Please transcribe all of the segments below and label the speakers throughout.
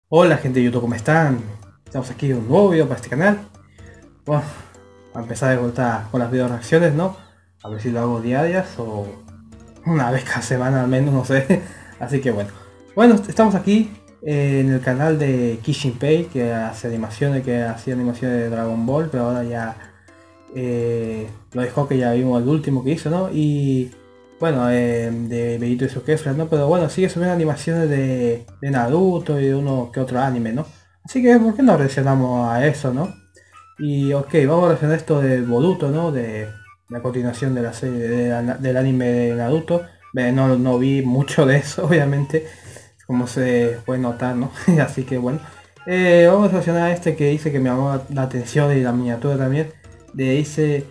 Speaker 1: Hola gente de YouTube, ¿cómo están? Estamos aquí en un nuevo video para este canal. Bueno, a empezar de vuelta con las video reacciones, ¿no? A ver si lo hago diarias o una vez cada semana al menos, no sé. Así que bueno, estamos aquí en el canal de Kishinpei, que hace animaciones, que hacía animaciones de Dragon Ball, pero ahora ya lo dejó, que ya vimos el último que hizo, ¿no? Y bueno, de Vegito y su Kefla, ¿no? Pero bueno, sigue subiendo animaciones de Naruto y de uno que otro anime, ¿no? Así que, ¿por qué no reaccionamos a eso, no? Y ok, vamos a reaccionar esto de Boruto, ¿no? De la continuación de la serie del anime de Naruto. No vi mucho de eso, obviamente, como se puede notar, ¿no? Así que bueno. Vamos a reaccionar a este que dice que me llamó la atención, y la miniatura también. Dice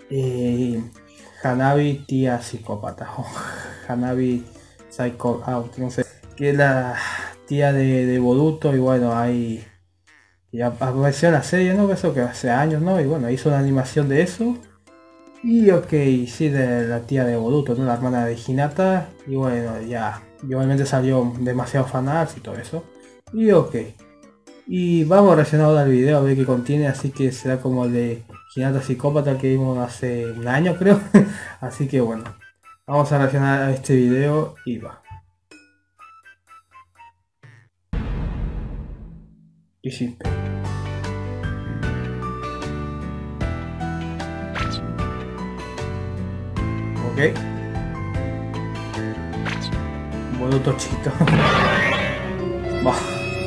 Speaker 1: Hanabi tía psicópata o Hanabi psycho out, no sé, que es la tía de Boruto. Y bueno, hay ya apareció en la serie, ¿no? Eso que hace años, ¿no? Y bueno, hizo una animación de eso. Y ok, sí, de la tía de Boruto, ¿no? La hermana de Hinata. Y bueno, ya, y obviamente salió demasiado fanarts y todo eso. Y ok. Y vamos a reaccionar ahora al video a ver qué contiene, así que será como el de Hinata Psicópata que vimos hace un año, creo. Así que bueno, vamos a reaccionar a este video y va. Y sí. Ok. Boruto chiquito. Bah.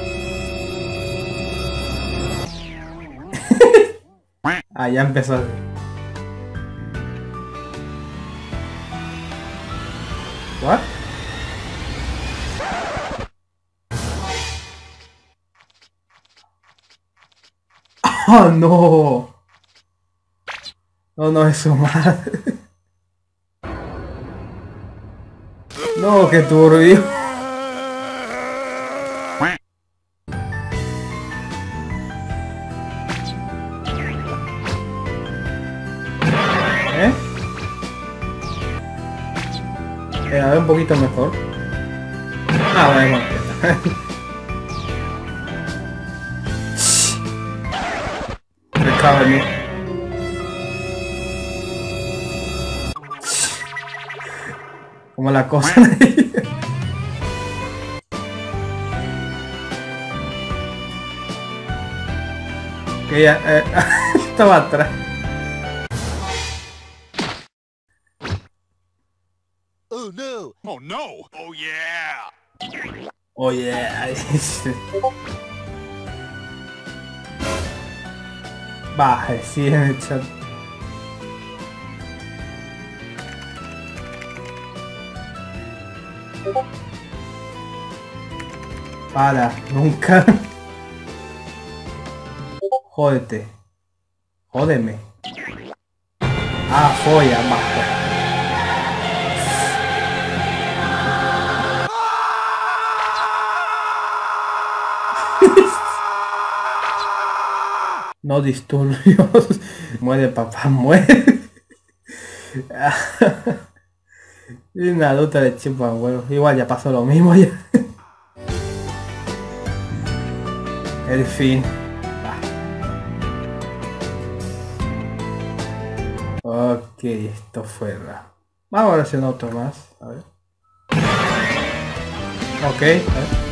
Speaker 1: Ah, ya empezó. ¿What? ¡Oh, no! No, no, es su madre. No, qué turbio. ¿Eh? A ver, un poquito mejor. Ah, bueno. Recovery. Como la cosa. Que ya estaba atrás.
Speaker 2: Oh no! Oh no! Oh yeah!
Speaker 1: Oye, baje, sí, en el chat. Para, nunca. Jódete. Jódeme. Ah, folla, baja. No disturbios. Muere, papá, muere. Y Naruto de chupa huevos. Igual ya pasó lo mismo ya. El fin. Ok, esto fue la... Vamos a hacer otro más. A ver. Ok, a ver.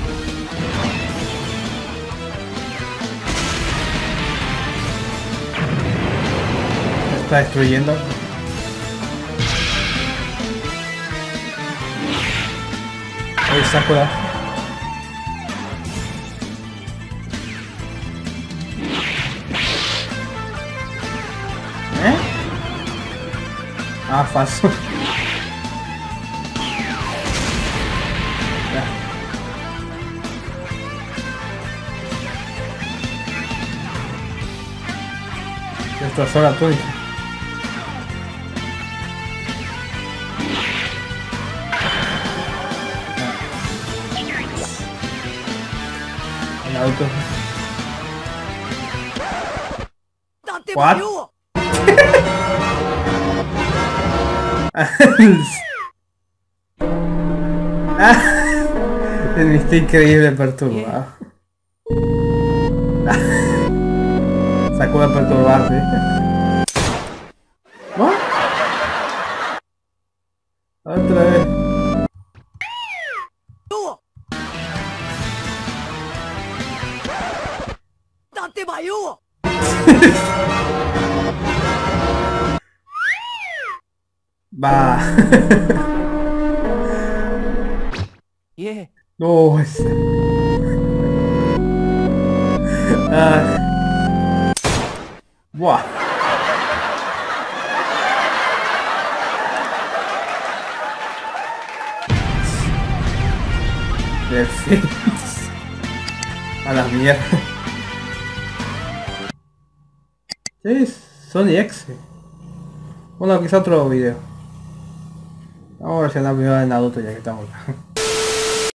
Speaker 1: Me está destruyendo. Ahí Sakura. ¿Eh? Ah, falso. Ya. Destrozó la túnica. El auto. What? Está increíble perturbado. Sacó de perturbarse. ¿No? Otra vez. Va.
Speaker 3: Yeah.
Speaker 1: No, es... Ah. Buah. Perfecto. A la mierda. Sí, Sony X. Bueno, quizá otro video. Vamos a reaccionar primero de Naruto ya que estamos acá.